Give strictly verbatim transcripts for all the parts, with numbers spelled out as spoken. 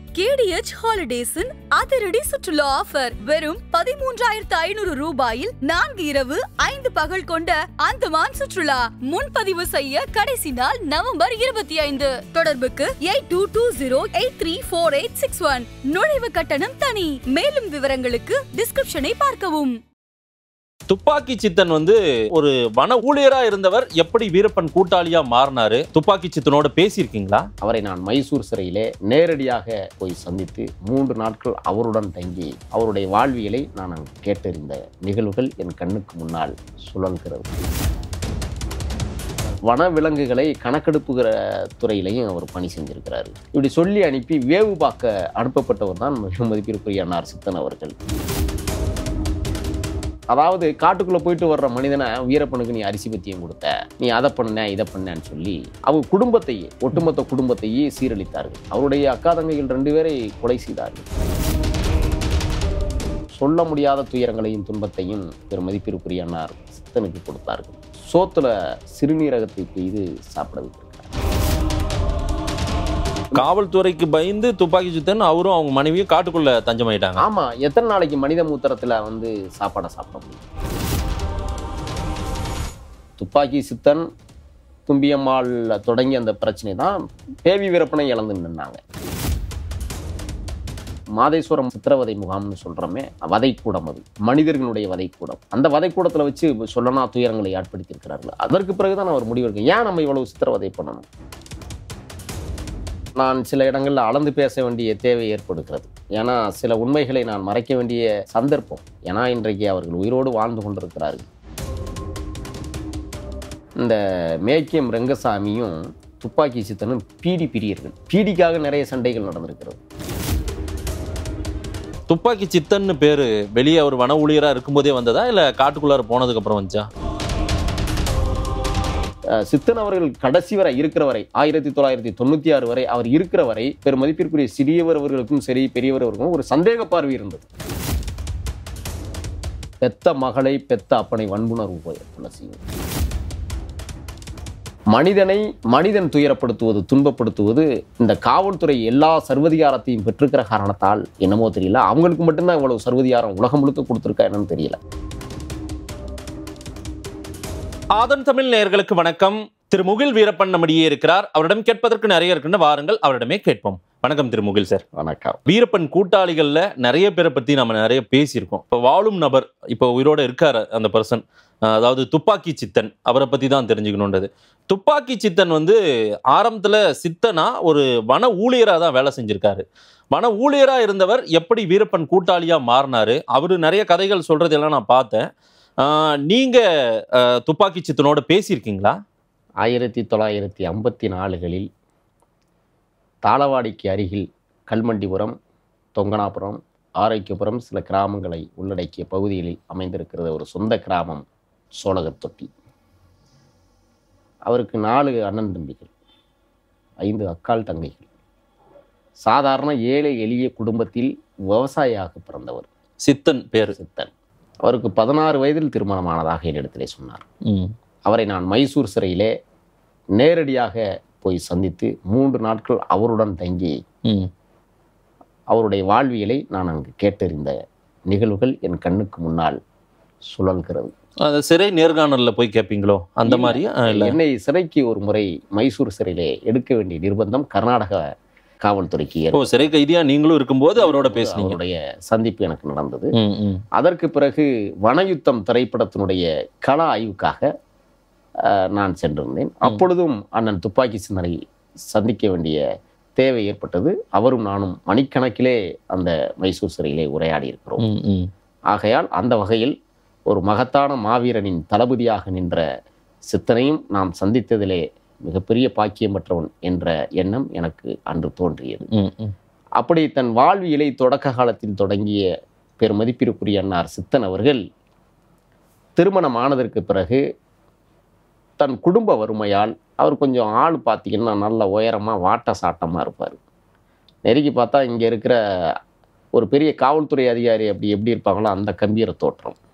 K D H Holidays in அதிரடி சுற்றுலா offer வெறும் பதிமூன்றாயிரத்து ஐநூறு ரூபாயில் நான்கு இரவு ஐந்து பகல் கொண்ட அந்தமான் சுற்றுலா. முன்பதிவு செய்ய கடைசி நாள் நவம்பர் இருபத்தி ஐந்து. தொடர்புக்கு eight two two zero eight three four eight six one. நுழைவு கட்டணம் தனி. மேலும் விவரங்களுக்கு டிஸ்கிரிப்ஷனை பார்க்கவும். துப்பாக்கி சித்தன் வந்து ஒரு வன ஊழியரா இருந்தவர் எப்படி வீரப்பன் கூட்டாளியா மாறினாரு? துப்பாக்கி சித்தனோட பேசியிருக்கீங்களா? அவரை நான் மைசூர் சிறையிலே நேரடியாக போய் சந்தித்து மூன்று நாட்கள் அவருடன் தங்கி அவருடைய வாழ்வியலை நான் கேட்டறிந்த நிகழ்வுகள் என் கண்ணுக்கு முன்னால் சுழல்கிறது. வன விலங்குகளை கணக்கெடுப்புகிற துறையிலையும் அவர் பணி செஞ்சிருக்கிறாரு. இப்படி சொல்லி அனுப்பி வேவு பார்க்க அனுப்பப்பட்டவர் தான் மதிப்பிற்குரிய அன்னார் சித்தன் அவர்கள். அதாவது காட்டுக்குள்ளே போயிட்டு வர்ற மனிதனை வீரப்பனுக்கு நீ அரிசி பத்தியம் கொடுத்த, நீ அதை பண்ண இதை பண்ணன்னு சொல்லி அவங்க குடும்பத்தையே ஒட்டுமொத்த குடும்பத்தையே சீரழித்தார்கள். அவருடைய அக்கா தங்கைகள் ரெண்டு பேரை கொலை செய்தார்கள். சொல்ல முடியாத துயரங்களையும் துன்பத்தையும் பெரும் மதிப்பிற்குரிய அன்னார் சித்தனுக்கு கொடுத்தார்கள். சோத்துல சிறுநீரகத்தை பெய்து சாப்பிட வைத்திருக்கிறார். காவல்துறைக்கு பயந்து துப்பாக்கி சித்தன் அவரும் அவங்க மனைவியும் காட்டுக்குள்ள தஞ்சமாயிட்டாங்க. ஆமா, எத்தனை நாளைக்கு மனித மூத்திரத்துல வந்து சாப்பாடை சாப்பிட முடியும்? துப்பாக்கி சித்தன் தும்பியம்மாள் தொடங்கி அந்த பிரச்சனை தான் பேவி வீரப்பனை இழந்து நின்னாங்க. மாதேஸ்வரம் சித்திரவதை முகாம்னு சொல்றோமே, வதைக்கூடம், அது மனிதர்களுடைய வதைக்கூடம். அந்த வதைக்கூடத்துல வச்சு சொல்லனா துயரங்களை ஏற்படுத்தி இருக்கிறார்கள். அதற்கு பிறகுதான் அவர் முடிவெடுக்க, ஏன் நம்ம இவ்வளவு சித்திரவதை பண்ணணும்? நான் சில இடங்களில் அளந்து பேச வேண்டிய தேவை ஏற்படுகிறது. ஏன்னா சில உண்மைகளை நான் மறைக்க வேண்டிய சந்தர்ப்பம். ஏன்னா இன்றைக்கு அவர்கள் உயிரோடு வாழ்ந்து கொண்டிருக்கிறார்கள். இந்த மேக்கியம் ரெங்கசாமியும் துப்பாக்கி சித்தனும் பீடி பிரியர்கள். பீடிக்காக நிறைய சண்டைகள் நடந்திருக்கிறது. துப்பாக்கி சித்தன் பேரு வெளியே அவர் வன ஊழியரா இருக்கும்போதே வந்ததா இல்ல காட்டுக்குள்ளார போனதுக்கு அப்புறம் வந்துச்சா? சித்தன் அவர்கள் கடைசி வரை இருக்கிற வரை ஆயிரத்தி தொள்ளாயிரத்தி தொண்ணூத்தி ஆறு வரை அவர் இருக்கிற வரை பெரும் மதிப்பிற்குரிய சிறியவர்களுக்கும் சரி பெரியவர்களுக்கும் ஒரு சந்தேக பார்வை இருந்தது. பெத்த மகளை பெத்த அப்பனை வன்புணர்வு போய் செய்யும். மனிதனை மனிதன் துயரப்படுத்துவது துன்பப்படுத்துவது இந்த காவல்துறை எல்லா சர்வதிகாரத்தையும் பெற்றிருக்கிற காரணத்தால் என்னமோ தெரியல, அவங்களுக்கு மட்டும்தான் இவ்வளவு சர்வதிகாரம் உலகம் முழுக்க கொடுத்துருக்கா என்னன்னு தெரியல. ஆதன் தமிழ் நேயர்களுக்கு வணக்கம். திரு முகில் வீரப்பன் நம்மிடையே இருக்கிறார். அவரிடம் கேட்பதற்கு நிறைய இருக்குன்னு வாருங்கள் அவரிடமே கேட்போம். வணக்கம் திரு முகில் சார். வணக்கம். வீரப்பன் கூட்டாளிகள்ல நிறைய பேரை பத்தி நம்ம நிறைய பேசியிருக்கோம். இப்போ வாழும் நபர் இப்போ உயிரோட இருக்காரு அந்த பர்சன், அதாவது துப்பாக்கி சித்தன், அவரை பத்தி தான் தெரிஞ்சுக்கணுன்றது. துப்பாக்கி சித்தன் வந்து ஆரம்பத்துல சித்தனா ஒரு வன ஊழியரா தான் வேலை செஞ்சிருக்காரு. வன ஊழியரா இருந்தவர் எப்படி வீரப்பன் கூட்டாளியா மாறினாரு? அவரு நிறைய கதைகள் சொல்றதெல்லாம் நான் பார்த்தேன். நீங்க துப்பாக்கி சித்தனோட பேசியிருக்கீங்களா? ஆயிரத்தி தொள்ளாயிரத்தி ஐம்பத்தி நாலுகளில் தாளவாடிக்கு அருகில் கல்மண்டிபுரம், தொங்கனாபுரம், ஆரோக்கியபுரம் சில கிராமங்களை உள்ளடக்கிய பகுதிகளில் அமைந்திருக்கிறது ஒரு சொந்த கிராமம் சோழகர் தொட்டி. அவருக்கு நாலு அண்ணன் தம்பிகள், ஐந்து அக்கால் தங்கைகள். சாதாரண ஏழை எளிய குடும்பத்தில் விவசாயியாக பிறந்தவர். சித்தன் பேர் சித்தன். அவருக்கு பதினாறு வயதில் திருமணமானதாக என்னிடத்திலே சொன்னார். அவரை நான் மைசூர் சிறையிலே நேரடியாக போய் சந்தித்து மூன்று நாட்கள் அவருடன் தங்கி அவருடைய வாழ்வியலை நான் அங்கு கேட்டறிந்த நிகழ்வுகள் என் கண்ணுக்கு முன்னால் சுழல்கிறது. அந்த சிறை நேர்காணல்ல போய் கேட்பீங்களோ அந்த மாதிரி? என்னை சிறைக்கு ஒரு முறை மைசூர் சிறையிலே எடுக்க வேண்டிய நிர்பந்தம் கர்நாடக காவல்துறைக்கு. சிறை கைதியா நீங்களும் இருக்கும்போது அவரோட பேசினீங்க. அவருடைய சந்திப்பு எனக்கு நடந்தது. அதற்கு பிறகு வனயுத்தம் திரைப்படத்தினுடைய கள ஆய்வுக்காக நான் சென்றிருந்தேன். அப்பொழுதும் அண்ணன் துப்பாக்கி சித்தனை சந்திக்க வேண்டிய தேவை ஏற்பட்டது. அவரும் நானும் மணிக்கணக்கிலே அந்த மைசூர் சிறையிலே உரையாடி இருக்கிறோம். ஆகையால் அந்த வகையில் ஒரு மகத்தான மாவீரனின் தளபதியாக நின்ற சித்தனையும் நாம் சந்தித்ததிலே மிகப்பெரிய பாக்கியமற்றவன் என்ற எண்ணம் எனக்கு அன்று தோன்றியது. அப்படி தன் வாழ்வியலை தொடக்க காலத்தில் தொடங்கிய பெருமதிப்பிற்குரிய அன்னார் சித்தன் அவர்கள் திருமணம் ஆனதற்கு பிறகு தன் குடும்ப வறுமையால் அவர் கொஞ்சம் ஆள் பார்த்தீங்கன்னா நல்ல உயரமாக வாட்ட சாட்டமாக இருப்பார். நெருங்கி பார்த்தா இங்கே இருக்கிற ஒரு பெரிய காவல்துறை அதிகாரி அப்படி எப்படி இருப்பாங்களோ அந்த கம்பீர தோற்றம்.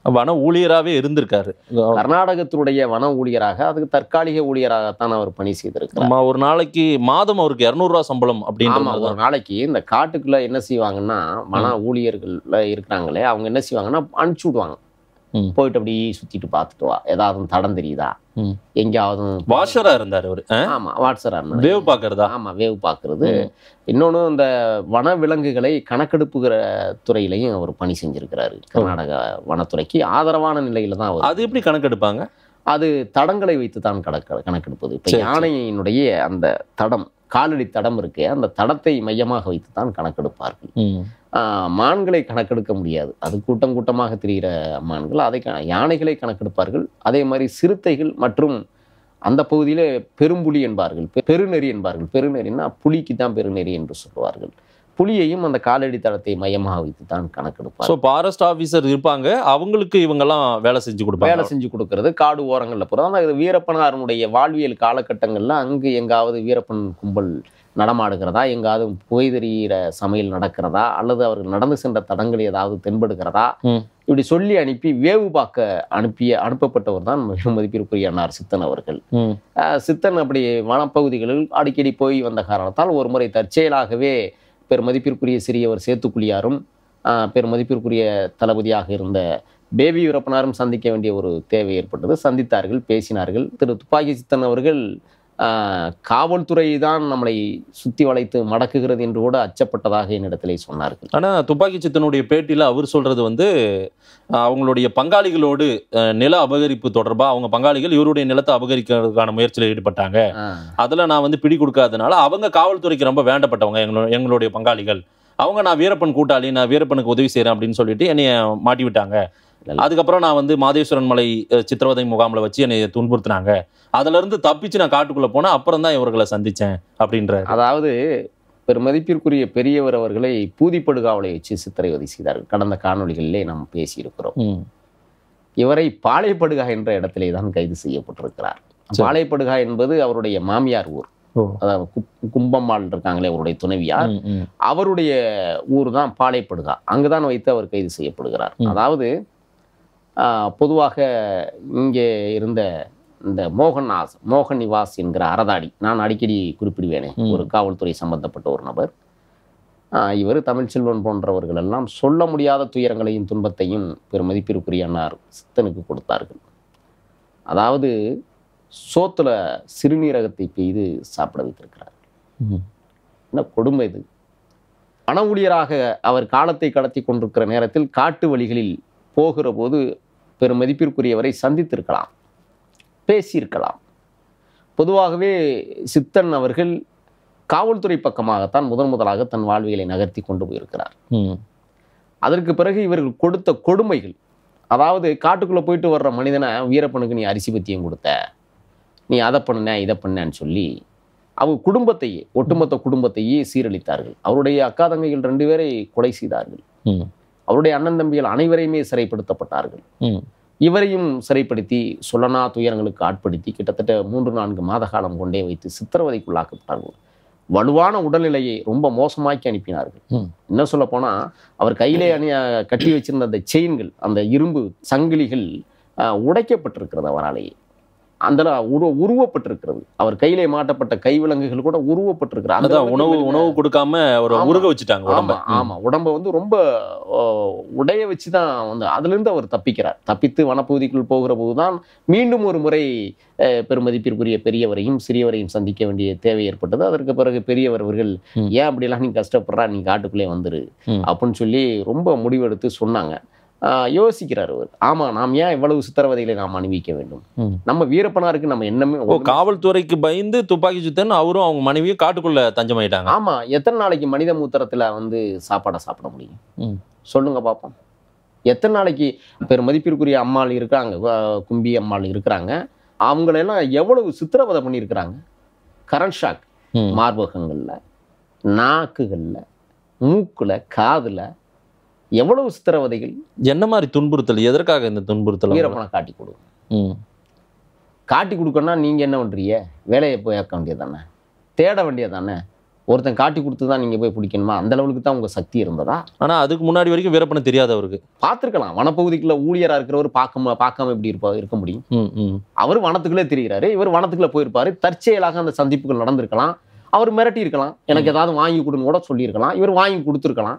வன ஊழியராகவே இருந்திருக்காரு. கர்நாடகத்தினுடைய வன ஊழியராக, அதுக்கு தற்காலிக ஊழியராகத்தான் அவர் பணி செய்திருக்கார். ஒரு நாளைக்கு மாதம் அவருக்கு இருநூறு ரூபா சம்பளம் அப்படின்னு. ஒரு நாளைக்கு இந்த காட்டுக்குள்ள என்ன செய்வாங்கன்னா, வன ஊழியர்கள்ல இருக்கிறாங்களே அவங்க என்ன செய்வாங்கன்னா அனுப்பிச்சு விடுவாங்க, போயிட்டு அப்படி சுத்திட்டு பார்த்துட்டு வா, ஏதாவது தடம் தெரியுதா, எங்கேயாவது. வாஷரா இருந்தார் அவரு. ஆமா, வாட்சரா இருந்தார். வேவ் பாக்குறதா? ஆமா, வேவ் பாக்குறது. இன்னொன்னு இந்த வன விலங்குகளை கணக்கெடுப்புகிற துறையிலையும் அவர் பணி செஞ்சிருக்கிறாரு. கர்நாடக வனத்துறைக்கு ஆதரவான நிலையில தான் அவர். அது எப்படி கணக்கெடுப்பாங்க? அது தடங்களை வைத்து தான் கணக்கு கணக்கெடுப்பது. இப்ப யானையினுடைய அந்த தடம், காலடி தடம் இருக்கு, அந்த தடத்தை மையமாக வைத்து தான் கணக்கெடுப்பார்கள். மான்களை கணக்கெடுக்க முடியாது, அது கூட்டம் கூட்டமாக திரிகிற மான்கள். அதை யானைகளை கணக்கெடுப்பார்கள். அதே மாதிரி சிறுத்தைகள் மற்றும் அந்த பகுதியிலே பெரும்புலி என்பார்கள், பெருநெறி என்பார்கள். பெருநெறின்னா புலிக்கு தான் பெருநெறி என்று சொல்லுவார்கள். புலியையும் அந்த காலடி தடத்தை மையமாக வைத்து தான் கணக்கெடுப்பாங்க. ஸோ ஃபாரஸ்ட் ஆஃபீஸர் இருப்பாங்க, அவங்களுக்கு இவங்கெல்லாம் வேலை செஞ்சு கொடுப்பாங்க. வேலை செஞ்சு கொடுக்கறது காடு ஓரங்களில் போகிறோம். அது வீரப்பனாருடைய வாழ்வியல் காலகட்டங்களில் அங்கு எங்காவது வீரப்பன் கும்பல் நடமாடுகிறதா, எங்காவது புகைதெறிகிற சமையல் நடக்கிறதா, அல்லது அவர்கள் நடந்து சென்ற தடங்கள் ஏதாவது தென்படுகிறதா, இப்படி சொல்லி அனுப்பி வேவு பார்க்க அனுப்பிய அனுப்பப்பட்டவர் தான் மதிப்பிற்குரிய அன்னார் சித்தன் அவர்கள். சித்தன் அப்படி வனப்பகுதிகளில் அடிக்கடி போய் வந்த காரணத்தால் ஒரு முறை தற்செயலாகவே பெருமதிப்பிற்குரிய சிறியவர் சேத்துக்குழியாரும் பெருமதிப்பிற்குரிய தளபதியாக இருந்த பேபி வீரப்பனாரும் சந்திக்க வேண்டிய ஒரு தேவை ஏற்பட்டது. சந்தித்தார்கள், பேசினார்கள். திரு துப்பாக்கி சித்தன் அவர்கள் காவல்துறை தான் நம்மளை சுத்தி வளைத்து மடக்குகிறது என்று கூட அச்சப்பட்டதாக என்னிடத்திலே சொன்னார்கள். ஆனால் துப்பாக்கி சித்தனுடைய பேட்டியில் அவர் சொல்றது வந்து அவங்களுடைய பங்காளிகளோடு நில அபகரிப்பு தொடர்பாக அவங்க பங்காளிகள் இவருடைய நிலத்தை அபகரிக்கிறதுக்கான முயற்சியில் ஈடுபட்டாங்க, அதில் நான் வந்து பிடி கொடுக்காதனால அவங்க காவல்துறைக்கு ரொம்ப வேண்டப்பட்டவங்க, எங்களோட எங்களுடைய பங்காளிகள், அவங்க நான் வீரப்பன் கூட்டாளி, நான் வீரப்பனுக்கு உதவி செய்கிறேன் அப்படின்னு சொல்லிட்டு என்னைய மாட்டி விட்டாங்க. அதுக்கப்புறம் நான் வந்து மாதேஸ்வரன் மலை சித்திரவதை முகாமில் வச்சு என்னை துன்புறுத்தினாங்க, அதுல இருந்து தப்பிச்சு நான் காட்டுக்குள்ள போனா அப்புறம் தான் இவர்களை சந்திச்சேன் அப்படின்ற. அதாவது பெருமதிப்பிற்குரிய பெரியவர் அவர்களை பூதிப்படுகாவலை வச்சு சித்திரவதை செய்தார்கள். கடந்த காணொலிகளிலே நாம் பேசியிருக்கிறோம். இவரை பாளையப்படுகா என்ற இடத்திலே தான் கைது செய்யப்பட்டிருக்கிறார். பாளையப்படுகா என்பது அவருடைய மாமியார் ஊர். அதாவது கும்பம்மாள் இருக்காங்களே அவருடைய துணைவியார், அவருடைய ஊர் தான் பாளையப்படுகா. அங்குதான் வைத்து அவர் கைது செய்யப்படுகிறார். அதாவது பொதுவாக இங்கே இருந்த இந்த மோகன்நாஸ் மோகன் நிவாஸ் என்கிற அறதாடி, நான் அடிக்கடி குறிப்பிடுவேனே, ஒரு காவல்துறை சம்பந்தப்பட்ட ஒரு நபர். இவர் தமிழ்ச்செல்வன் போன்றவர்கள் எல்லாம் சொல்ல முடியாத துயரங்களையும் துன்பத்தையும் பெருமதிப்பிற்குரிய அன்னார் சித்தனுக்கு கொடுத்தார்கள். அதாவது சோத்துல சிறுநீரகத்தை பெய்து சாப்பிட வைத்திருக்கிறார். என்ன கொடுமை இது! வன ஊழியராக அவர் காலத்தை கடத்தி கொண்டிருக்கிற நேரத்தில் காட்டு வழிகளில் போகிற போது பெருமதிப்பிற்குரியவரை சந்தித்திருக்கலாம், பேசியிருக்கலாம். பொதுவாகவே சித்தன் அவர்கள் காவல்துறை பக்கமாகத்தான் முதன் முதலாக தன் வாழ்வியலை நகர்த்தி கொண்டு போயிருக்கிறார். அதற்கு பிறகு இவர்கள் கொடுத்த கொடுமைகள், அதாவது காட்டுக்குள்ள போயிட்டு வர்ற மனிதனை வீரப்பனுக்கு நீ அரிசி பத்தியம் கொடுத்த, நீ அதை பண்ண இதை பண்ணேன்னு சொல்லி அவங்க குடும்பத்தையே, ஒட்டுமொத்த குடும்பத்தையே சீரழித்தார்கள். அவருடைய அக்கா தங்கைகள் ரெண்டு பேரை கொலை செய்தார்கள். அவருடைய அண்ணன் தம்பிகள் அனைவரையுமே சிறைப்படுத்தப்பட்டார்கள். இவரையும் சிறைப்படுத்தி சொல்லனா துயரங்களுக்கு ஆட்படுத்தி கிட்டத்தட்ட மூன்று நான்கு மாத காலம் கொண்டே வைத்து சித்திரவதைக்குள்ளாக்கப்பட்டார்கள். வலுவான உடல்நிலையை ரொம்ப மோசமாக்கி அனுப்பினார்கள். என்ன சொல்ல போனா, அவர் கையிலே அணிய கட்டி வச்சிருந்த அந்த செயின்கள், அந்த இரும்பு சங்கிலிகள் உடைக்கப்பட்டிருக்கிறது அவராலேயே. அந்த உருவ உருவப்பட்டிருக்கிறது அவர் கையிலே மாட்டப்பட்ட கைவிலங்குகள் கூட உருவப்பட்டிருக்கிறது. உணவு உணவு கொடுக்காம ஒரு உருக வச்சுட்டாங்க உடம்ப. ஆமா, உடம்ப வந்து ரொம்ப உடைய வச்சுதான் வந்து அதுல இருந்து அவர் தப்பிக்கிறார். தப்பித்து வனப்பகுதிக்குள் போகிற போதுதான் மீண்டும் ஒரு முறை பெருமதிப்பிற்குரிய பெரியவரையும் சிறியவரையும் சந்திக்க வேண்டிய தேவை ஏற்பட்டது. அதற்கு பிறகு பெரியவர் அவர்கள், ஏன் அப்படிலாம் நீ கஷ்டப்படுறா, நீ காட்டுக்குள்ளே வந்துரு அப்படின்னு சொல்லி ரொம்ப முடிவெடுத்து சொன்னாங்க. யோசிக்கிறார் அவர். ஆமா, நாம் ஏன் இவ்வளவு சித்திரவதைகளை நாம் அனுபவிக்க வேண்டும்? நம்ம வீரப்பனாருக்கு நம்ம என்னமே. காவல்துறைக்கு பயந்து துப்பாக்கி சித்தன் அவரும் அவங்க மனைவியும் காட்டுக்குள்ள தஞ்சமாயிட்டாங்க. ஆமா, எத்தனை நாளைக்கு மனித மூத்திரத்துல வந்து சாப்பாடை சாப்பிட முடியும் சொல்லுங்க பாப்போம்? எத்தனை நாளைக்கு? பெருமதிப்பிற்குரிய அம்மாள் இருக்காங்க, கும்பி அம்மாள் இருக்கிறாங்க, அவங்களெல்லாம் எவ்வளவு சித்திரவதை பண்ணியிருக்கிறாங்க. கரண்ட் ஷாக் மார்பகங்கள்ல, நாக்குகள்ல, மூக்குல, காதுல, எவ்வளவு சித்திரவதைகள். என்ன மாதிரி துன்புறுத்தல்? எதற்காக இந்த துன்புறுத்தல்? வீரப்பனை காட்டி கொடுக்கும். காட்டி கொடுக்கணும்னா நீங்க என்ன பண்றீங்க? வேலையை போய் ஆக்க வேண்டியதானே, தேட வேண்டியதானே. ஒருத்தன் காட்டி கொடுத்து தான் நீங்கள் போய் பிடிக்கணுமா? அந்த லெவலுக்கு தான் உங்கள் சக்தி இருந்ததா? ஆனால் அதுக்கு முன்னாடி வரைக்கும் வீரப்பனை தெரியாது அவருக்கு. பார்த்துருக்கலாம். வனப்பகுதிக்குள்ள ஊழியராக இருக்கிறவர் பார்க்க பார்க்காம எப்படி இருப்பா இருக்க முடியும்? அவர் வனத்துக்குள்ளே தெரிகிறாரு, இவர் வனத்துக்குள்ளே போயிருப்பாரு. தற்செயலாக அந்த சந்திப்புகள் நடந்திருக்கலாம். அவர் மிரட்டி இருக்கலாம், எனக்கு ஏதாவது வாங்கி கொடுன்னு கூட சொல்லியிருக்கலாம். இவர் வாங்கி கொடுத்துருக்கலாம்.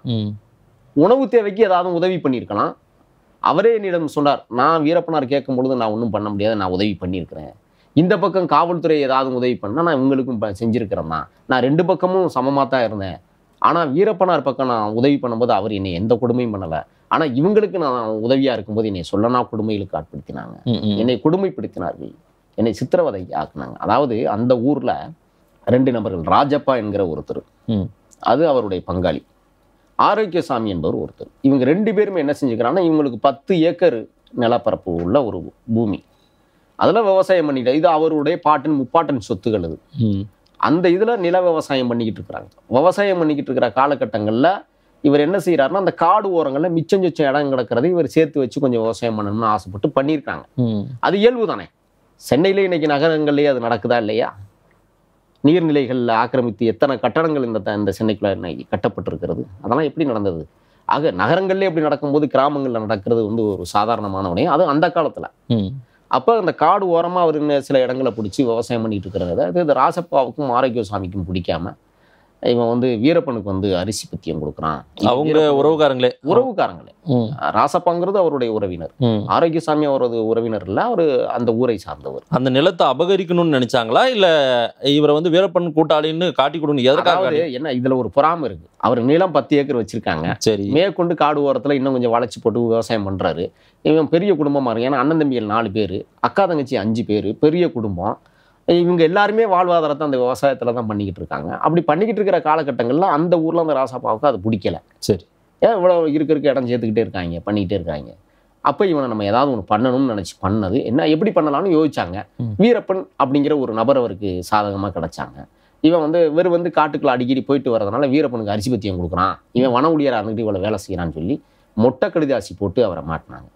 உணவு தேவைக்கு ஏதாவது உதவி பண்ணியிருக்கலாம். அவரே என்னிடம் சொன்னார், நான் வீரப்பனார் கேட்கும் பொழுது நான் ஒன்றும் பண்ண முடியாது, நான் உதவி பண்ணியிருக்கிறேன். இந்த பக்கம் காவல்துறை ஏதாவது உதவி பண்ணால் நான் இவங்களுக்கும் செஞ்சுருக்கிறேன் தான். நான் ரெண்டு பக்கமும் சமமாக தான் இருந்தேன். ஆனால் வீரப்பனார் பக்கம் நான் உதவி பண்ணும்போது அவர் என்னை எந்த கொடுமையும் பண்ணலை. ஆனால் இவங்களுக்கு நான் உதவியாக இருக்கும்போது என்னை சொல்லனா கொடுமைகளுக்கு ஆட்படுத்தினாங்க, என்னை கொடுமைப்படுத்தினார்கள், என்னை சித்திரவதை ஆக்குனாங்க. அதாவது அந்த ஊரில் ரெண்டு நபர்கள், ராஜப்பா என்கிற ஒருத்தர், அது அவருடைய பங்காளி, ஆரோக்கியசாமி என்பவர் ஒருத்தர். இவங்க ரெண்டு பேருமே என்ன செஞ்சுக்கிறாங்கன்னா, இவங்களுக்கு பத்து ஏக்கர் நிலப்பரப்பு உள்ள ஒரு பூமி, அதில் விவசாயம் பண்ணிட்டு, இது அவருடைய பாட்டன் முப்பாட்டன் சொத்துக்கள். அது அந்த இதில் நில விவசாயம் பண்ணிக்கிட்டு இருக்கிறாங்க. விவசாயம் பண்ணிக்கிட்டு இருக்கிற காலகட்டங்களில் இவர் என்ன செய்கிறாருன்னா, அந்த காடு ஓரங்களில் மிச்சம் சொச்சம் இடம் கிடக்கிறது இவர் சேர்த்து வச்சு கொஞ்சம் விவசாயம் பண்ணணும்னு ஆசைப்பட்டு பண்ணியிருக்காங்க. அது இயல்பு தானே. சென்னையிலே இன்னைக்கு நகரங்கள்லேயே அது நடக்குதா இல்லையா? நீர்நிலைகளில் ஆக்கிரமித்து எத்தனை கட்டடங்கள் இந்த இந்த சென்னைக்குள்ள கட்டப்பட்டிருக்கிறது, அதெல்லாம் எப்படி நடந்தது? ஆக நகரங்கள்லேயே எப்படி நடக்கும்போது கிராமங்களில் நடக்கிறது வந்து ஒரு சாதாரணமான உடனே, அது அந்த காலத்தில். அப்போ அந்த காடு ஓரமாக அவர் சில இடங்களை பிடிச்சி விவசாயம் பண்ணிட்டு இருக்கிறத அது இந்த ராசப்பாவுக்கும் ஆரோக்கியசாமிக்கும் பிடிக்காம இவன் வந்து வீரப்பனுக்கு வந்து அரிசி பத்தியம் கொடுக்குறான். அவங்க உறவுக்காரங்களே உறவுக்காரங்களே ராசப்பாங்கிறது அவருடைய உறவினர், ஆரோக்கியசாமி அவரது உறவினர் இல்லை, அவர் அந்த ஊரை சார்ந்தவர். அந்த நிலத்தை அபகரிக்கணும்னு நினைச்சாங்களா இல்ல இவரை வந்து வீரப்பன் கூட்டாளின்னு காட்டி கொடுக்கணும் எதற்காக? என்ன இதுல ஒரு பொறாமை இருக்கு. அவர் நிலம் பத்து ஏக்கர் வச்சிருக்காங்க, சரி, மேற்கொண்டு காடு ஓரத்துல இன்னும் கொஞ்சம் வளைச்சு போட்டு விவசாயம் பண்றாரு. இவன் பெரிய குடும்பமா இருக்கு. ஏன்னா அண்ணன் தம்பிகள் நாலு பேரு, அக்கா தங்கச்சி அஞ்சு பேரு, பெரிய குடும்பம். இவங்க எல்லாருமே வாழ்வாதாரத்தை அந்த விவசாயத்துல தான் பண்ணிக்கிட்டு இருக்காங்க. அப்படி பண்ணிக்கிட்டு இருக்கிற காலகட்டங்கள்ல அந்த ஊர்ல அந்த ராசாப்பாவுக்கு அது பிடிக்கல. சரி, ஏன் இவ்வளோ இருக்க இருக்க இடம் சேர்த்துக்கிட்டே இருக்காங்க, பண்ணிக்கிட்டே இருக்காங்க. அப்போ இவனை நம்ம ஏதாவது ஒன்று பண்ணணும்னு நினச்சி பண்ணது என்ன, எப்படி பண்ணலாம்னு யோசிச்சாங்க. வீரப்பன் அப்படிங்கிற ஒரு நபர் அவருக்கு சாதகமாக கிடைச்சாங்க. இவன் வந்து இவர் வந்து காட்டுக்குள்ள அடிக்கடி போயிட்டு வரதுனால வீரப்பனுக்கு அரிசி பத்தியம் கொடுக்குறான், இவன் வன ஊழியராக இருந்துட்டு இவ்வளோ வேலை செய்கிறான்னு சொல்லி மொட்டை கடிதாசி போட்டு அவரை மாட்டினாங்க.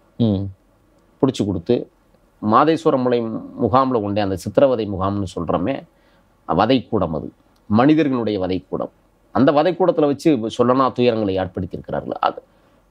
பிடிச்சி கொடுத்து மாதேஸ்வரம் முலை முகாமில் உண்டே அந்த சித்திரவதை முகாம்னு சொல்கிறோமே, வதைக்கூடம், அது மனிதர்களுடைய வதைக்கூடம். அந்த வதைக்கூடத்தில் வச்சு சொல்லனா துயரங்களை ஏற்படுத்தியிருக்கிறார்கள். அது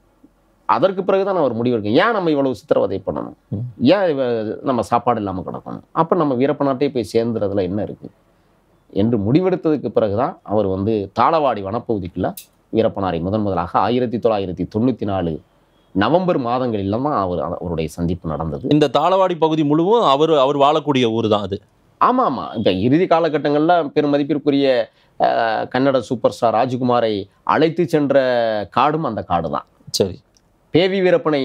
அதற்கு பிறகுதான் அவர் முடிவெடுக்க, ஏன் நம்ம இவ்வளவு சித்திரவதை பண்ணணும், ஏன் நம்ம சாப்பாடு இல்லாமல் கிடக்கணும், அப்போ நம்ம வீரப்பனாட்டே போய் சேர்ந்துறதுல என்ன இருக்குது என்று முடிவெடுத்ததுக்கு பிறகுதான் அவர் வந்து தாளவாடி வனப்பகுதிக்குள்ள வீரப்பனாரை முதன் முதலாக ஆயிரத்தி தொள்ளாயிரத்தி தொண்ணூற்றி நாலு நவம்பர் மாதங்களில் தான் அவர் அவருடைய சந்திப்பு நடந்தது. இந்த தாளவாடி பகுதி முழுவதும் அவர் அவர் வாழக்கூடிய ஊர் தான் அது. ஆமாம் ஆமாம். இப்போ இறுதி காலகட்டங்களில் பெரும் மதிப்பிற்குரிய கன்னட சூப்பர் ஸ்டார் ராஜ்குமாரை அழைத்து சென்ற காடும் அந்த காடு தான். சரி, பேவி வீரப்பனை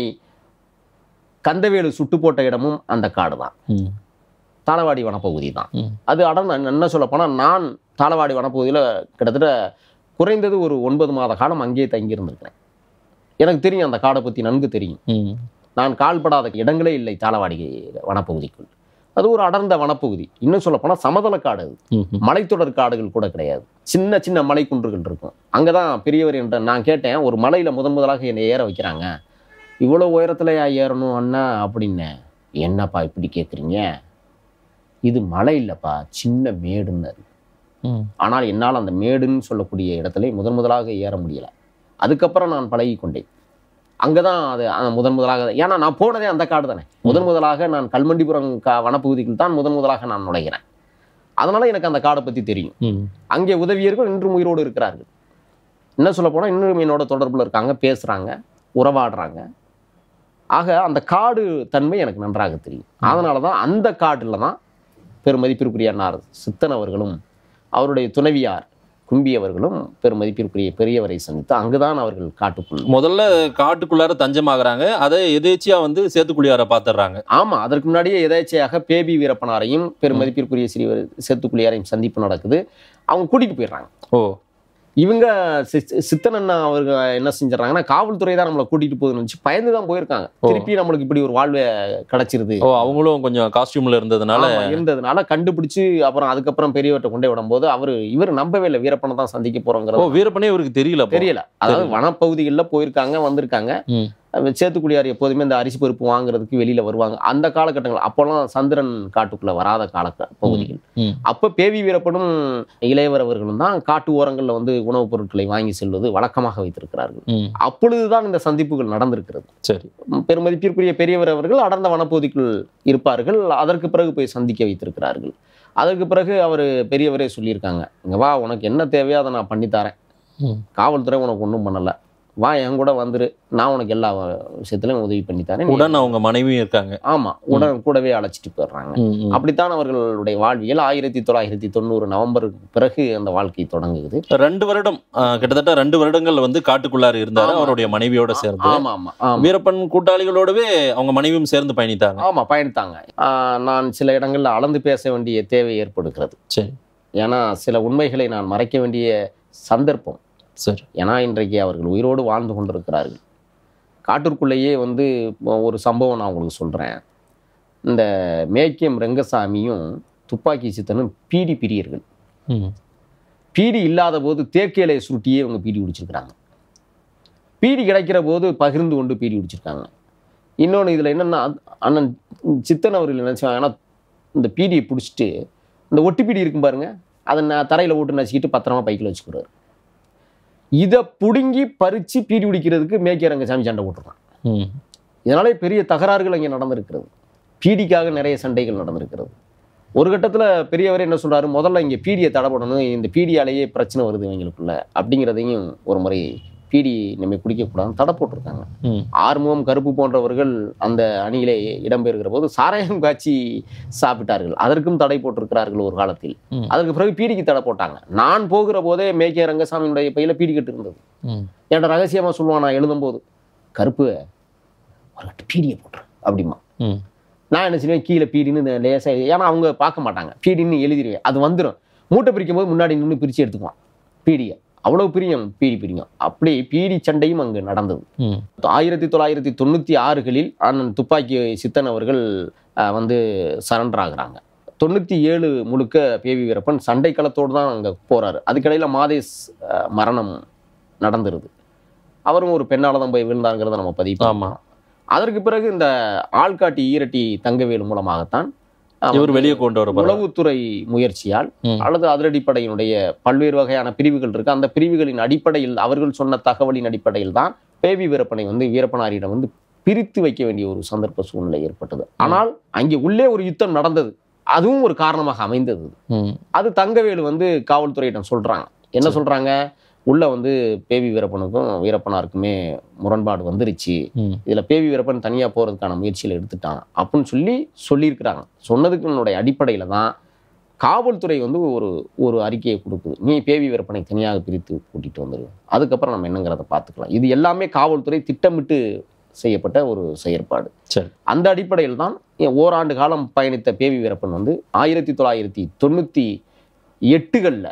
கந்தவேலு சுட்டு போட்ட இடமும் அந்த காடு தான், தாளவாடி வனப்பகுதி தான். அது அடம் என்ன சொல்ல போனால், நான் தாளவாடி வனப்பகுதியில் கிட்டத்தட்ட குறைந்தது ஒரு ஒன்பது மாத காலம் அங்கேயே தங்கியிருந்திருக்கிறேன். எனக்கு தெரியும், அந்த காடை பற்றி நன்கு தெரியும். நான் கால்படாத இடங்களே இல்லை தாளவாடி வனப்பகுதிக்குள். அது ஒரு அடர்ந்த வனப்பகுதி. இன்னும் சொல்ல போனால் சமதள காடு, அது மலைத்தொடர் காடுகள் கூட கிடையாது, சின்ன சின்ன மலை குன்றுகள் இருக்கும். அங்கதான் பெரியவர் என்ற நான் கேட்டேன், ஒரு மலையில முதன் முதலாக என்னை ஏற வைக்கிறாங்க, இவ்வளோ உயரத்துலயா ஏறணும் அண்ணா அப்படின்னு. என்னப்பா இப்படி கேட்குறீங்க, இது மலை இல்லப்பா, சின்ன மேடுன்னு. ஆனால் என்னால் அந்த மேடுன்னு சொல்லக்கூடிய இடத்துல முதன் முதலாக ஏற முடியலை. அதுக்கப்புறம் நான் பழகி கொண்டேன். அங்கதான் அது முதன் முதலாக, ஏன்னா நான் போனதே அந்த காடு தானே. முதன் முதலாக நான் கல்மண்டிபுரம் கா வனப்பகுதிக்குள் தான் முதன் முதலாக நான் நுழைகிறேன். அதனால எனக்கு அந்த காடை பற்றி தெரியும். அங்கே உதவியர்கள் இன்றும் உயிரோடு இருக்கிறார்கள். என்ன சொல்ல போனால் இன்னும் என்னோட தொடர்பில் இருக்காங்க, பேசுகிறாங்க, உறவாடுறாங்க. ஆக அந்த காடு தன்மை எனக்கு நன்றாக தெரியும். அதனால தான் அந்த காட்டில் தான் பெருமதிப்பிற்குரிய அன்னார் சித்தன் அவர்களும் அவருடைய துணைவியார் கும்பி அவர்களும் பெருமதிப்பிற்குரிய பெரியவரை சந்தித்து அங்குதான் அவர்கள் காட்டுக்குள் முதல்ல காட்டுக்குள்ளார தஞ்சமாகறாங்க. அதை எதேச்சியா வந்து சேத்துக்குழியாரை பார்த்துடுறாங்க. ஆமா, அதற்கு முன்னாடியே எதேச்சையாக பேபி வீரப்பனாரையும் பெருமதிப்பிற்குரிய சிறிய சேத்துக்குழியாரையும் சந்திப்பு நடக்குது. அவங்க கூட்டிட்டு போயிடுறாங்க. ஓ, இவங்க சித்தன் அண்ணா அவருக்கு என்ன செஞ்சிடறாங்கன்னா, காவல்துறை தான் நம்மளை கூட்டிட்டு போகுதுன்னு நினைச்சு பயந்து தான் போயிருக்காங்க. திருப்பி நம்மளுக்கு இப்படி ஒரு வாழ்வை கிடைச்சிருது. ஓ, அவங்களும் கொஞ்சம் காஸ்டியூம்ல இருந்ததுனால இருந்ததுனால கண்டுபிடிச்சு அப்புறம் அதுக்கப்புறம் பெரியவர்கிட்ட கொண்டே விடும்போது அவரு இவர் நம்பவே இல்லை, வீரப்பனை தான் சந்திக்க போறோங்கிறது. வீரப்பனே இவருக்கு தெரியல தெரியல அதாவது வனப்பகுதிகளில் போயிருக்காங்க, வந்திருக்காங்க. சேத்துக்குடியார் எப்போதுமே இந்த அரிசி பருப்பு வாங்குறதுக்கு வெளியில வருவாங்க. அந்த காலகட்டங்கள் அப்போல்லாம் சந்திரன் காட்டுக்குள்ள வராத கால பகுதிகள். அப்ப பேவி வீரப்பனும் இளையவர் அவர்களும் தான் காட்டு ஓரங்கள்ல வந்து உணவுப் பொருட்களை வாங்கி செல்வது வழக்கமாக வைத்திருக்கிறார்கள். அப்பொழுதுதான் இந்த சந்திப்புகள் நடந்திருக்கிறது. சரி, பெருமதிப்பிற்குரிய பெரியவர் அவர்கள் அடர்ந்த வனப்பகுதிக்குள் இருப்பார்கள். அதற்கு பிறகு போய் சந்திக்க வைத்திருக்கிறார்கள். அதற்கு பிறகு அவர் பெரியவரே சொல்லியிருக்காங்க, இங்க வா, உனக்கு என்ன தேவையோ அதை நான் பண்ணித்தாரேன், காவல்துறை உனக்கு ஒன்றும் பண்ணலை, வா என் கூட வந்துரு, நான் உனக்கு எல்லா விஷயத்திலையும் உதவி பண்ணித்தாரேன். உடன் அவங்க மனைவியும் இருக்காங்க. ஆமா, உடன் கூடவே அழைச்சிட்டு போயிடுறாங்க. அப்படித்தான் அவர்களுடைய வாழ்வியல். ஆயிரத்தி தொள்ளாயிரத்தி தொண்ணூறு நவம்பருக்கு பிறகு அந்த வாழ்க்கை தொடங்குது. ரெண்டு வருடம் கிட்டத்தட்ட ரெண்டு வருடங்கள் வந்து காட்டுக்குள்ளார இருந்தாரு அவருடைய மனைவியோட சேர்ந்து. ஆமா ஆமா, வீரப்பன் கூட்டாளிகளோடவே அவங்க மனைவியும் சேர்ந்து பயணித்தாங்க. ஆமா, பயணித்தாங்க. நான் சில இடங்கள்ல அளந்து பேச வேண்டிய தேவை ஏற்படுகிறது. சரி, ஏன்னா சில உண்மைகளை நான் மறைக்க வேண்டிய சந்தர்ப்பம். சரி, ஏன்னா இன்றைக்கு அவர்கள் உயிரோடு வாழ்ந்து கொண்டிருக்கிறார்கள். காட்டிற்குள்ளேயே வந்து ஒரு சம்பவம் நான் உங்களுக்கு சொல்கிறேன். இந்த மேக்கியம் ரெங்கசாமியும் துப்பாக்கி சித்தனும் பீடி பிரியர்கள். பீடி இல்லாத போது தேக்கையிலை சுருட்டியே இவங்க பீடி குடிச்சிருக்கிறாங்க. பீடி கிடைக்கிற போது பகிர்ந்து கொண்டு பீடி குடிச்சிருக்காங்க. இன்னொன்று இதில் என்னென்னா, அண்ணன் சித்தன் அவர்கள் நினச்சாங்க, ஏன்னா இந்த பீடியை பிடிச்சிட்டு இந்த ஒட்டு பீடி இருக்கும் பாருங்க, அதை நான் தரையில் ஓட்டு நச்சுக்கிட்டு பத்திரமா பைக்கில் வச்சுக்கிறாரு. இதை பிடுங்கி பறித்து பீடி குடிக்கிறதுக்கு மேக்கிய ரங்கசாமி சண்டை போட்டுருக்கான். இதனாலே பெரிய தகராறுகள் அங்கே நடந்திருக்கிறது. பீடிக்காக நிறைய சண்டைகள் நடந்திருக்கிறது. ஒரு கட்டத்தில் பெரியவரே என்ன சொல்றாரு, முதல்ல இங்கே பீடியை தடை போடணும், இந்த பீடியாலேயே பிரச்சனை வருது இவங்களுக்குள்ள அப்படிங்கிறதையும் ஒரு முறை பீடி நம்ம குடிக்கக்கூடாதுன்னு தடை போட்டிருக்காங்க. ஆறுமுகம் கருப்பு போன்றவர்கள் அந்த அணியிலே இடம்பெறுகிற போது சாராயம் காய்ச்சி சாப்பிட்டார்கள். அதற்கும் தடை போட்டிருக்கிறார்கள் ஒரு காலத்தில். அதற்கு பிறகு பீடிக்கு தடை போட்டாங்க. நான் போகிற போதே மேக்கிய ரங்கசாமியுடைய பையில பீடி கட்டு இருந்தது. என்கிட்ட ரகசியமா சொல்லுவான், நான் எழுதும் போது, கருப்பு ஒரு கட்டு பீடியை போட்டுரு அப்படிமா. நான் என்ன செய்வேன், கீழே பீடின்னு லேசா, ஏன்னா அவங்க பார்க்க மாட்டாங்க, பீடின்னு எழுதிடுவேன். அது வந்துடும். மூட்டை பிரிக்கும் போது முன்னாடி நின்று பிரித்து எடுத்துக்குவான் பீடியை. அவ்வளவு பிரியம், பீடி பிரியம். அப்படி பீடி சண்டையும் அங்கு நடந்தது. ஆயிரத்தி தொள்ளாயிரத்தி தொண்ணூத்தி ஆறுகளில் அண்ணன் துப்பாக்கி சித்தன் அவர்கள் வந்து சரண்டர் ஆகுறாங்க. தொண்ணூத்தி ஏழு முழுக்க பேவி வீரப்பன் சண்டை களத்தோடு தான் அங்க போறாரு. அதுக்கிடையில மாதேஷ் மரணம் நடந்துருது. அவரும் ஒரு பெண்ணால தான் போய் விழுந்தாங்கிறத நம்ம பதிவு. ஆமா, அதற்கு பிறகு இந்த ஆள்காட்டி ஈரட்டி தங்கவேலு மூலமாகத்தான் இவர் வெளியே கொண்டு வர உளவுத்துறை முயற்சியால் அல்லது அதிரடிப்படையினுடைய பல்வேறு வகையான பிரிவுகள் இருக்கு. அந்த பிரிவுகளின் அடிப்படையில் அவர்கள் சொன்ன தகவலின் அடிப்படையில் தான் பேவி வீரப்பனை வந்து வீரப்பனாரிடம் வந்து பிரித்து வைக்க வேண்டிய ஒரு சந்தர்ப்ப சூழ்நிலை ஏற்பட்டது. ஆனால் அங்கே உள்ளே ஒரு யுத்தம் நடந்தது. அதுவும் ஒரு காரணமாக அமைந்தது. அது தங்கவேலு வந்து காவல்துறையிடம் சொல்றாங்க. என்ன சொல்றாங்க, உள்ள வந்து பேவி வீரப்பனுக்கும் வீரப்பனாருக்குமே முரண்பாடு வந்துருச்சு, இதுல பேவி வீரப்பன் தனியா போறதுக்கான முயற்சியில எடுத்துட்டான் அப்படின்னு சொல்லி சொல்லியிருக்கிறாங்க. சொன்னதுக்கு அடிப்படையில தான் காவல்துறை வந்து ஒரு ஒரு அறிக்கையை கொடுக்குது, நீ பேவி வீரப்பனை தனியாக பிரித்து கூட்டிட்டு வந்துரு, அதுக்கப்புறம் நம்ம என்னங்கிறத பார்த்துக்கலாம். இது எல்லாமே காவல்துறை திட்டமிட்டு செய்யப்பட்ட ஒரு செயற்பாடு. சரி, அந்த அடிப்படையில் தான் ஓராண்டு காலம் பயணித்த பேவி வீரப்பன் வந்து ஆயிரத்தி தொள்ளாயிரத்தி தொண்ணூத்தி எட்டுகள்ல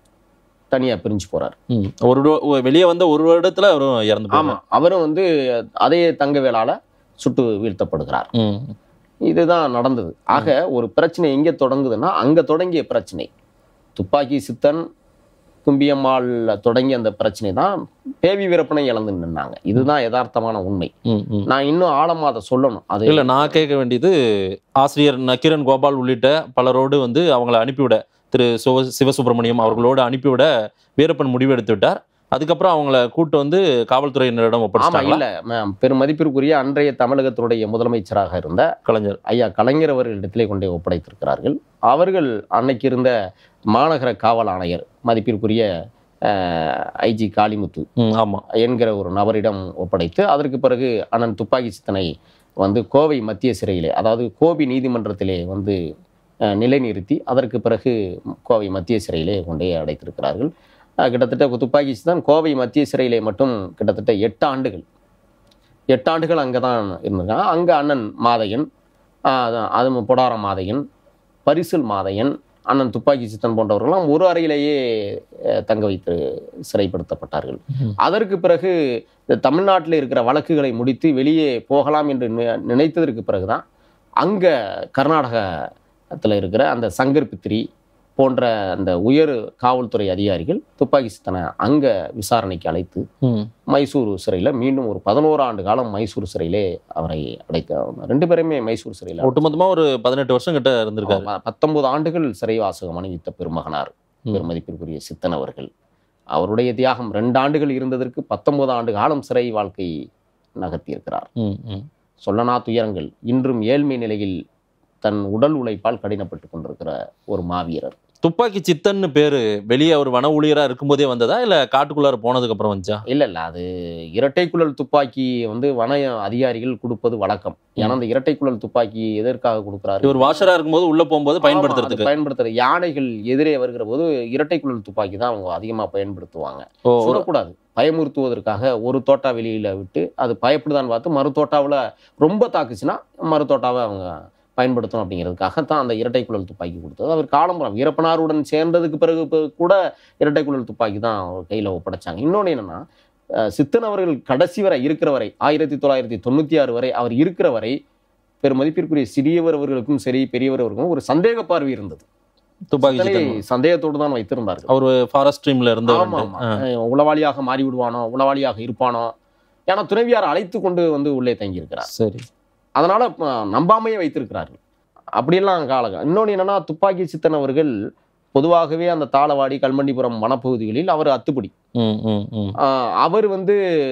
தனியா பிரிஞ்சு போறாரு. ஒரு வெளியே வந்த ஒரு வருடத்துல அவரும் இறந்து. ஆமா, அவரும் வந்து அதே தங்கவேலால சுட்டு வீழ்த்தப்படுகிறார். இதுதான் நடந்தது. ஆக ஒரு பிரச்சனை எங்க தொடங்குதுன்னா, அங்க தொடங்கிய பிரச்சனை துப்பாக்கி சித்தன் கும்பியம்மாள் தொடங்கிய அந்த பிரச்சனை தான் பேவி வீரப்பனை இழந்து நின்னாங்க. இதுதான் யதார்த்தமான உண்மை. நான் இன்னும் ஆழமா அதை சொல்லணும். அது இல்ல, நான் கேட்க வேண்டியது, ஆசிரியர் நக்கீரன் கோபால் உள்ளிட்ட பலரோடு வந்து அவங்களை அனுப்பிவிட, திரு சிவ சிவசுப்பிரமணியம் அவர்களோடு அனுப்பிவிட வீரப்பன் முடிவெடுத்து விட்டார். அதுக்கப்புறம் அவங்கள கூட்டு வந்து காவல்துறையினரிடம் ஒப்படைச்சாங்க. இல்ல, பெரும் மதிப்பிற்குரிய அன்றைய தமிழகத்தினுடைய முதலமைச்சராக இருந்த கலைஞர் ஐயா கலைஞர் அவர்களிடத்திலே கொண்டே ஒப்படைத்திருக்கிறார்கள். அவர்கள் அன்னைக்கு இருந்த மாநகர காவல் ஆணையர் மதிப்பிற்குரிய ஐஜி காளிமுத்து ஆமா என்கிற ஒரு நபரிடம் ஒப்படைத்து, அதற்கு பிறகு அண்ணன் துப்பாக்கி சித்தனை வந்து கோவை மத்திய சிறையிலே, அதாவது கோபி நீதிமன்றத்திலே வந்து நிலைநிறுத்தி அதற்கு பிறகு கோவை மத்திய சிறையிலே கொண்டே அடைத்திருக்கிறார்கள். கிட்டத்தட்ட துப்பாக்கி சித்தன் கோவை மத்திய சிறையிலே மட்டும் கிட்டத்தட்ட எட்டு ஆண்டுகள் எட்டு ஆண்டுகள் அங்கே தான் இருந்திருக்காங்க. அங்கே அண்ணன் மாதையன், அது பொடார மாதையன், பரிசில் மாதையன், அண்ணன் துப்பாக்கி சித்தன் போன்றவர்கள்லாம் ஒரு அறையிலேயே தங்க வைத்து சிறைப்படுத்தப்பட்டார்கள். அதற்கு பிறகு தமிழ்நாட்டில் இருக்கிற வழக்குகளை முடித்து வெளியே போகலாம் என்று நினைத்ததற்கு பிறகுதான் அங்கே கர்நாடகத்தில் இருக்கிற அந்த சங்கர் பித்திரி, போன்ற அந்த உயர் காவல்துறை அதிகாரிகள் துப்பாக்கி சித்தனை அங்கே விசாரணைக்கு அழைத்து மைசூர் சிறையில் மீண்டும் ஒரு பதினோரு ஆண்டு காலம் மைசூர் சிறையிலே அவரை அடைத்த ரெண்டு பேருமே மைசூர் சிறையில் ஒட்டுமொத்தமாக ஒரு பதினெட்டு வருஷம் கிட்ட இருந்திருக்காரு. பத்தொன்பது ஆண்டுகள் சிறைவாசகம் அனுபவித்த பெருமகனார் பெருமதிப்பிற்குரிய சித்தன் அவர்கள். அவருடைய தியாகம் ரெண்டு ஆண்டுகள் இருந்ததற்கு பத்தொன்பது ஆண்டு காலம் சிறை வாழ்க்கை நகர்த்தியிருக்கிறார். சொல்லனா துயரங்கள். இன்றும் ஏழ்மை நிலையில் தன் உடல் உழைப்பால் கடினப்பட்டு கொண்டிருக்கிற ஒரு மாவீரர். துப்பாக்கி சித்தன்னு பேரு வெளியே அவர் வன ஊழியரா இருக்கும்போதே வந்ததா இல்ல காட்டுக்குள்ளார போனதுக்கு அப்புறம் வந்துச்சா? இல்ல இல்ல அது இரட்டை குழல் துப்பாக்கி வந்து வன அதிகாரிகள் கொடுப்பது வழக்கம். ஏன்னா அந்த இரட்டை குழல் துப்பாக்கி எதற்காக கொடுக்குறாரு? ஒரு வாஷரா இருக்கும்போது உள்ள போகும்போது பயன்படுத்துறதுக்கு பயன்படுத்துற யானைகள் எதிரே வருகிற போது இரட்டை குழல் துப்பாக்கி தான் அவங்க அதிகமா பயன்படுத்துவாங்க. சொல்லக்கூடாது, பயமுறுத்துவதற்காக ஒரு தோட்டா வெளியில விட்டு அது பயப்படுதான்னு பார்த்து மறு தோட்டாவில் ரொம்ப தாக்குச்சுன்னா மறு தோட்டாவை அவங்க பயன்படுத்தணும் அப்படிங்கிறதுக்காகத்தான் அந்த இரட்டை குழல் துப்பாக்கி கொடுத்தது. அவர் காலம்பரம் வீரப்பனாருடன் சேர்ந்ததுக்கு பிறகு கூட இரட்டை குழல் துப்பாக்கி தான் அவர் கையில் ஒப்படைச்சாங்க. இன்னொன்று என்னன்னா, சித்தன் அவர்கள் கடைசி வரை இருக்கிற வரை ஆயிரத்தி தொள்ளாயிரத்தி தொண்ணூற்றி ஆறு வரை அவர் இருக்கிற வரை பெருமதிப்பிற்குரிய சிறியவர்களுக்கும் சரி பெரியவர்களுக்கும் ஒரு சந்தேக பார்வை இருந்தது. துப்பாக்கி சந்தேகத்தோடு தான் வைத்திருந்தார்கள். அவர் ஃபாரஸ்ட் ஸ்ட்ரீம்ல இருந்து உளவாளியாக மாறி விடுவானோ, உளவாளியாக இருப்பானோ, ஏன்னா துணைவியார் அழைத்து கொண்டு வந்து உள்ளே தங்கி இருக்கிறார். சரி, அதனால நம்பாமையே வைத்திருக்கிறார்கள். அப்படியெல்லாம் காலகம். இன்னொன்று என்னன்னா, துப்பாக்கி சித்தன் அவர்கள் பொதுவாகவே அந்த தாளவாடி கல்மண்டிபுரம் வனப்பகுதிகளில் அவர் அத்துப்படி. அவர் வந்து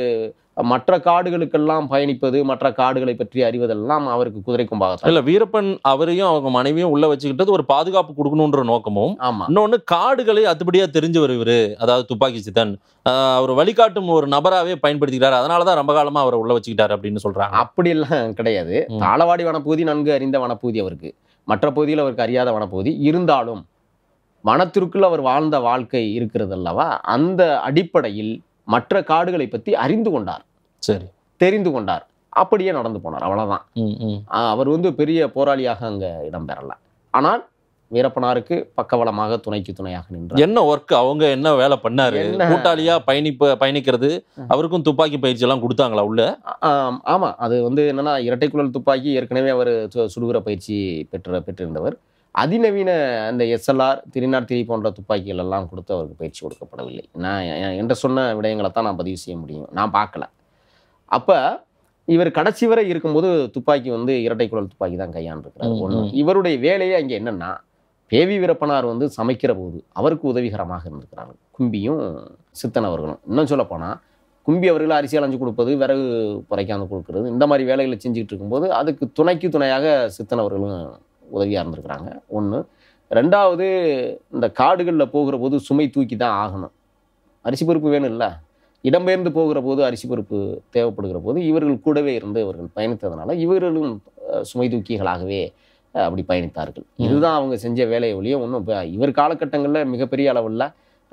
மற்ற காடுகளுக்கெல்லாம் பயணிப்பது, மற்ற காடுகளை பற்றி அறிவதெல்லாம் அவருக்கு குதிரை கொம்பாக இல்ல. வீரப்பன் அவரையும் அவங்க மனைவியும் உள்ள வச்சுக்கிட்டது ஒரு பாதுகாப்பு கொடுக்கணுன்ற நோக்கமும், இன்னொன்னு காடுகளை அத்துப்படியா தெரிஞ்சவர் இவரு, அதாவது துப்பாக்கி சித்தன் அவர் வழிகாட்டும் ஒரு நபராகவே பயன்படுத்திக்கிறார். அதனாலதான் ரொம்ப காலமா அவரை உள்ள வச்சுக்கிட்டாரு அப்படின்னு சொல்றாங்க. அப்படி எல்லாம் கிடையாது. தாளவாடி வனப்பகுதி நன்கு அறிந்த வனப்பகுதி அவருக்கு, மற்ற பகுதியில் அவருக்கு அறியாத வனப்பகுதி. இருந்தாலும் வனத்திற்குள் அவர் வாழ்ந்த வாழ்க்கை இருக்கிறது அல்லவா, அந்த அடிப்படையில் மற்ற காடுகளை பற்றி அறிந்து கொண்டார். சரி, தெரிந்து கொண்டார். அப்படியே நடந்து போனார், அவ்வளவுதான். அவர் வந்து பெரிய போராளியாக அங்க இடம்பெறல. ஆனால் வீரப்பனாருக்கு பக்கபலமாக துணைக்கு துணையாக நின்றார். என்ன ஒர்க், அவங்க என்ன வேலை பண்ணாரு? கூட்டாளியா பயணிப்ப பயணிக்கிறது, அவருக்கும் துப்பாக்கி பயிற்சி எல்லாம் கொடுத்தாங்களா உள்ள? ஆமா, அது வந்து என்னன்னா, இரட்டை குழல் துப்பாக்கி ஏற்கனவே அவர் சுடுகிற பயிற்சி பெற்ற பெற்றிருந்தவர். அதிநவீன அந்த எஸ்எல்ஆர் திரிநாட் திரி போன்ற துப்பாக்கிகள் எல்லாம் கொடுத்து அவருக்கு பயிற்சி கொடுக்கப்படவில்லை. நான் என்ற சொன்ன விடயங்களை தான் நான் பதிவு செய்ய முடியும், நான் பார்க்கல. அப்போ இவர் கடைசி வரை இருக்கும்போது துப்பாக்கி வந்து இரட்டை குழல் துப்பாக்கி தான் கையாண்டிருக்கிறார். ஒன்று, இவருடைய வேலையே அங்கே என்னென்னா, பேவி வீரப்பனார் வந்து சமைக்கிற போது அவருக்கு உதவிகரமாக இருந்திருக்கிறாங்க கும்பியும் சித்தன் அவர்களும். இன்னும் சொல்லப்போனால் கும்பி அவர்கள் அரிசி அலைஞ்சு கொடுப்பது, விறகு புரைக்காந்து கொடுக்கறது, இந்த மாதிரி வேலைகளை செஞ்சுக்கிட்டு இருக்கும்போது அதுக்கு துணைக்கு துணையாக சித்தன் அவர்களும் உதவியாக இருந்திருக்கிறாங்க. ஒன்று. ரெண்டாவது, இந்த காடுகளில் போகிற போது சுமை தூக்கி தான் ஆகணும். அரிசி பருப்பு வேணும் இல்லை, இடம்பெயர்ந்து போகிற போது அரிசி பருப்பு தேவைப்படுகிற போது இவர்கள் கூடவே இருந்து அவர்கள் பயணித்ததுனால இவர்களும் சுமை தூக்கிகளாகவே அப்படி பயணித்தார்கள். இதுதான் அவங்க செஞ்ச வேலையை ஒழிய ஒன்றும் இப்போ இவர் காலகட்டங்களில் மிகப்பெரிய அளவில்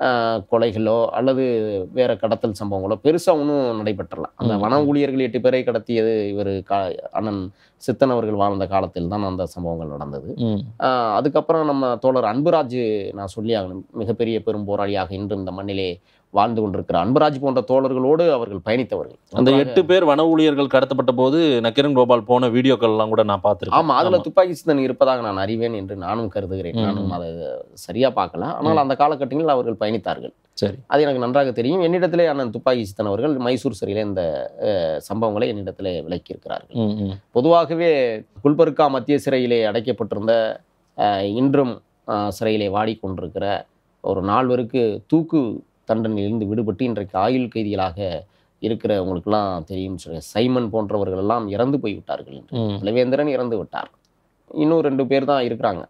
கொலைகளோ அல்லது வேற கடத்தல் சம்பவங்களோ பெருசாக ஒன்றும் நடைபெற்றல. அந்த வன ஊழியர்கள் எட்டு பேரை கடத்தியது இவர் கா அண்ணன் சித்தன் அவர்கள் வாழ்ந்த காலத்தில் தான் அந்த சம்பவங்கள் நடந்தது. அதுக்கப்புறம் நம்ம தோழர் அன்புராஜ், நான் சொல்லி ஆகணும், மிகப்பெரிய பெரும் போராளியாக இன்று இந்த மண்ணிலே வாழ்ந்து கொண்டிருக்கிற அன்புராஜ் போன்ற தோழர்களோடு அவர்கள் பயணித்தவர்கள். அந்த எட்டு பேர் வன ஊழியர்கள் கடத்தப்பட்ட போது நக்கீரன் கோபால் போன வீடியோக்கள் எல்லாம் கூட நான் பார்த்துருக்கேன். ஆமா, அதுல துப்பாக்கி சித்தன் இருப்பதாக நான் அறிவேன் என்று நானும் கருதுகிறேன். நானும் அதை சரியா பார்க்கல, ஆனால் அந்த காலகட்டங்களில் அவர்கள் பயணித்தார்கள். சரி, அது எனக்கு நன்றாக தெரியும். என்னிடத்திலே அண்ணன் துப்பாக்கி சித்தன் அவர்கள் மைசூர் சிறையில இந்த சம்பவங்களை என்னிடத்திலே விளக்கியிருக்கிறார்கள். பொதுவாகவே குல்பர்கா மத்திய சிறையிலே அடைக்கப்பட்டிருந்த, இன்றும் சிறையிலே வாடிக்கொண்டிருக்கிற ஒரு நால்வருக்கு தூக்கு தண்டனையிலிருந்து விடுபட்டு இன்றைக்கு ஆயுள் கைதிகளாக இருக்கிறவங்களுக்கெல்லாம் தெரியும். சைமன் போன்றவர்கள் எல்லாம் இறந்து போய்விட்டார்கள். இளவேந்திரன் இறந்து விட்டார். இன்னும் ரெண்டு பேர் தான் இருக்கிறாங்க.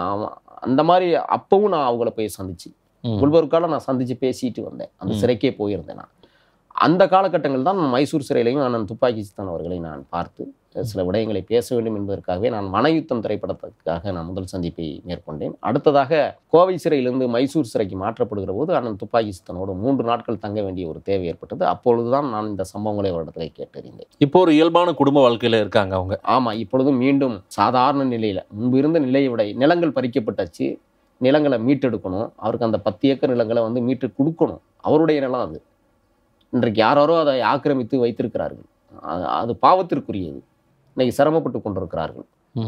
அந்த மாதிரி அப்பவும் நான் அவங்கள போய் சந்திச்சு குல்பர்கால நான் சந்திச்சு பேசிட்டு வந்தேன். அந்த சிறைக்கே போயிருந்தேன். நான் அந்த காலகட்டங்கள் தான் மைசூர் சிறையிலையும் நான் துப்பாக்கி சித்தன் அவர்களை நான் பார்த்து சில விடயங்களை பேச வேண்டும் என்பதற்காகவே நான் வனயுத்தம் திரைப்படத்துக்காக நான் முதல் சந்திப்பை மேற்கொண்டேன். அடுத்ததாக கோவை சிறையிலிருந்து மைசூர் சிறைக்கு மாற்றப்படுகிற போது அண்ணன் துப்பாக்கி சித்தனோடு மூன்று நாட்கள் தங்க வேண்டிய ஒரு தேவை ஏற்பட்டது. அப்பொழுதுதான் நான் இந்த சம்பவங்களை ஒரு இடத்துல கேட்டறிந்தேன். இப்போ ஒரு இயல்பான குடும்ப வாழ்க்கையில இருக்காங்க அவங்க. ஆமா, இப்பொழுதும் மீண்டும் சாதாரண நிலையில, முன்பு இருந்த நிலையை விட நிலங்கள் பறிக்கப்பட்டாச்சு, நிலங்களை மீட்டெடுக்கணும். அவருக்கு அந்த பத்து ஏக்கர் நிலங்களை வந்து மீட்டு கொடுக்கணும். அவருடைய நிலம் அது. இன்றைக்கு யாரோ அதை ஆக்கிரமித்து வைத்திருக்கிறார்கள். அது பாவத்திற்குரியது. இன்னைக்கு சிரமப்பட்டு கொண்டிருக்கிறார்கள்.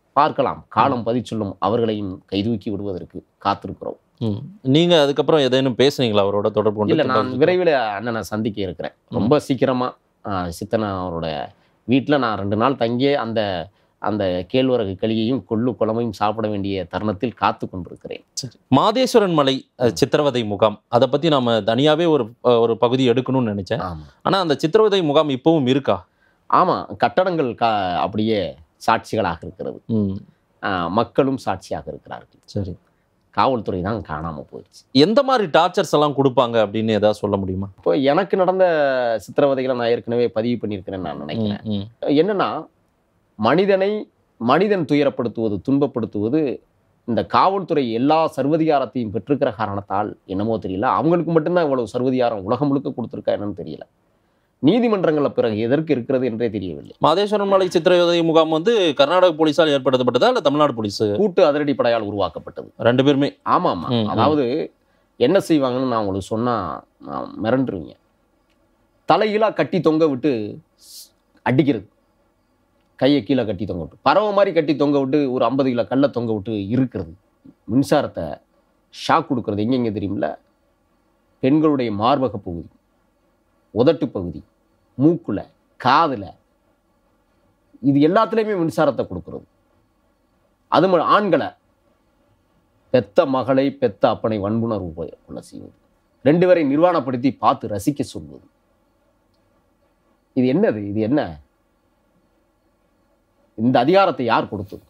பார்க்கலாம், காலம் பதில் சொல்லும். அவர்களையும் கைதூக்கி விடுவதற்கு காத்திருக்கிறோம். நீங்க அதுக்கப்புறம் ஏதேனும் பேசுனீங்களா அவரோட தொடர்பு கொண்டு? இல்லை, நான் விரைவில் அண்ணனை சந்திக்க இருக்கிறேன். ரொம்ப சீக்கிரமா சித்தனை அவரோட வீட்டில் நான் ரெண்டு நாள் தங்கியே அந்த அந்த கேழ்வரகு களியையும் கொள்ளு குழம்பையும் சாப்பிட வேண்டிய தருணத்தில் காத்து கொண்டிருக்கிறேன். மாதேஸ்வரன் மலை சித்திரவதை முகாம், அதை பத்தி நாம தனியாவே ஒரு ஒரு பகுதி எடுக்கணும்னு நினைச்சேன். ஆனா அந்த சித்திரவதை முகாம் இப்பவும் இருக்கா? ஆமா, கட்டடங்கள் கா அப்படியே சாட்சிகளாக இருக்கிறது. மக்களும் சாட்சியாக இருக்கிறார்கள். சரி, காவல்துறை தான் காணாம போயிடுச்சு. எந்த மாதிரி டார்ச்சர்ஸ் எல்லாம் கொடுப்பாங்க அப்படின்னு ஏதாவது சொல்ல முடியுமா? இப்போ எனக்கு நடந்த சித்திரவதைகளை நான் ஏற்கனவே பதிவு பண்ணியிருக்கிறேன் நான் நினைக்கிறேன். என்னன்னா, மனிதனை மனிதன் துயரப்படுத்துவது, துன்பப்படுத்துவது இந்த காவல்துறை எல்லா சர்வதிகாரத்தையும் பெற்றிருக்கிற காரணத்தால் என்னமோ தெரியல, அவங்களுக்கு மட்டும்தான் இவ்வளவு சர்வதிகாரம் உலகம் முழுக்க கொடுத்துருக்கா என்னன்னு தெரியல. நீதிமன்றங்களில் பிறகு எதற்கு இருக்கிறது என்றே தெரியவில்லை. மாதேஸ்வரன் மலை சித்திரவதை முகாம் வந்து கர்நாடக போலீஸால் ஏற்படுத்தப்பட்டதா இல்லை தமிழ்நாடு போலீஸ் கூட்டு அதிரடி படையால் உருவாக்கப்பட்டது? ரெண்டு பேருமே. ஆமா ஆமா. அதாவது என்ன செய்வாங்கன்னு நான் உங்களுக்கு சொன்னா நான் மிரண்டுருவீங்க. தலைகீழா கட்டி தொங்க விட்டு அடிக்கிறது, கையை கீழே கட்டி தொங்க விட்டு, பறவை மாதிரி கட்டி தொங்க விட்டு ஒரு ஐம்பது கிலோ கல்லை தொங்க விட்டு இருக்கிறது, மின்சாரத்தை ஷாக் கொடுக்கறது. எங்கெங்க தெரியுமில்ல, பெண்களுடைய மார்பக பகுதி, உதட்டு பகுதி, மூக்குல, காதுல, இது எல்லாத்துலேயுமே மின்சாரத்தை கொடுக்கறது. அது ஆண்களை பெத்த மகளை பெத்த அப்பனை வன்புணர்வு கொள்ள செய்வது, ரெண்டு பேரை நிர்வாணப்படுத்தி பார்த்து ரசிக்க சொல்வது. இது என்னது? இது என்ன? இந்த அதிகாரத்தை யார் கொடுத்தது?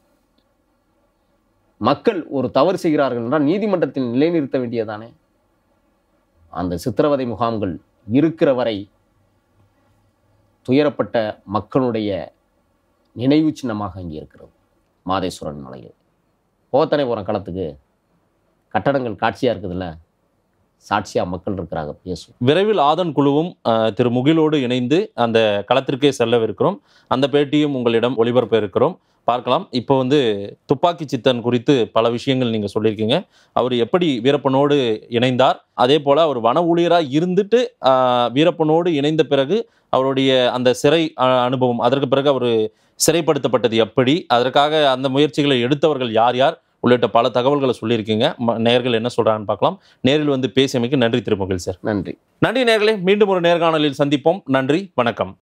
மக்கள் ஒரு தவறு செய்கிறார்கள் என்றால் நீதிமன்றத்தில் நிலைநிறுத்த வேண்டியதானே? அந்த சித்திரவதை முகாம்கள் இருக்கிற வரை துயரப்பட்ட மக்களுடைய நினைவு சின்னமாக இங்கே இருக்கிறது. மாதேஸ்வரன் மலையில் போத்தனை போகிற களத்துக்கு கட்டடங்கள் காட்சியாக இருக்குதுல்ல, சாட்சியா மக்கள் இருக்கிறாங்க, பேசும். விரைவில் ஆதன் குழுவும் திரு முகிலோடு இணைந்து அந்த களத்திற்கே செல்லவிருக்கிறோம். அந்த பேட்டியும் உங்களிடம் ஒளிபரப்ப இருக்கிறோம், பார்க்கலாம். இப்போ வந்து துப்பாக்கி சித்தன் குறித்து பல விஷயங்கள் நீங்கள் சொல்லியிருக்கீங்க. அவர் எப்படி வீரப்பனோடு இணைந்தார், அதே போல் அவர் வன ஊழியராக இருந்துட்டு வீரப்பனோடு இணைந்த பிறகு அவருடைய அந்த சிறை அனுபவம், அதற்கு பிறகு அவர் சிறைப்படுத்தப்பட்டது எப்படி, அதற்காக அந்த முயற்சிகளை எடுத்தவர்கள் யார் யார் உள்ளிட்ட பல தகவல்களை சொல்லியிருக்கீங்க. நேயர்கள் என்ன சொல்கிறாங்கன்னு பார்க்கலாம். நேரில் வந்து பேசியமைக்கு நன்றி திரு முகில் சார். நன்றி. நன்றி நேயர்களே, மீண்டும் ஒரு நேர்காணலில் சந்திப்போம். நன்றி, வணக்கம்.